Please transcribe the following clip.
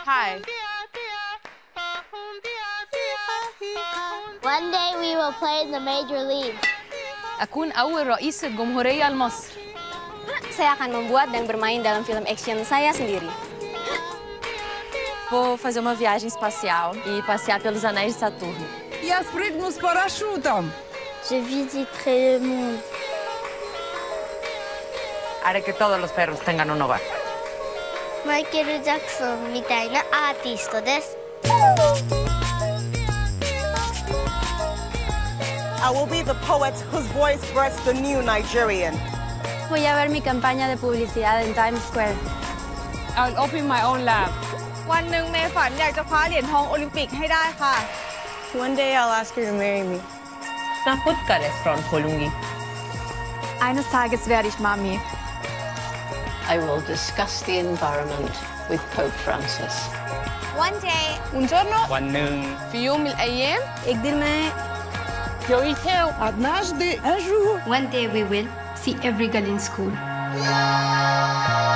Hi. One day we will play in the major league. أكون أول رئيس الجمهورية لمصر. Saya akan membuat dan bermain dalam film action saya sendiri. Vou fazer uma viagem espacial e passear pelos anéis de Saturno. Я спрыгну с парашютом. Je visiterai le monde. Haré que todos los perros tengan un hogar. マイケル・ジャクソンみたいなアーティストです。 I will be the poet whose voice births the new Nigerian. Voy a ver mi campaña de publicidad en Times Square. I'll open my own lab. วันหนึ่งเมย์ฝันอยากจะคว้าเหรียญทองโอลิมปิกให้ได้ค่ะ One day I'll ask you to marry me. Naputkares från Polungi. Eines Tages werde ich Mami. I will discuss the environment with Pope Francis. One day. Un giorno วันหนึ่ง في يوم من الأيام Ik me. Однажды, un jour. One day we will see every girl in school.